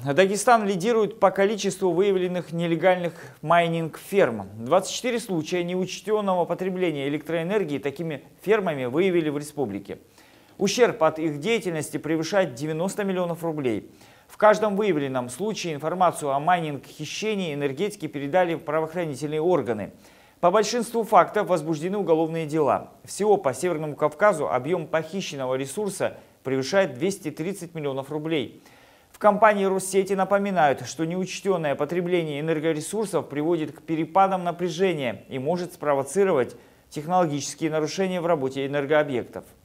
Дагестан лидирует по количеству выявленных нелегальных майнинг-ферм. 24 случая неучтенного потребления электроэнергии такими фермами выявили в республике. Ущерб от их деятельности превышает 90 миллионов рублей. В каждом выявленном случае информацию о майнинг-хищении энергетики передали в правоохранительные органы. По большинству фактов возбуждены уголовные дела. Всего по Северному Кавказу объем похищенного ресурса превышает 230 миллионов рублей. В компании Россети напоминают, что неучтенное потребление энергоресурсов приводит к перепадам напряжения и может спровоцировать технологические нарушения в работе энергообъектов.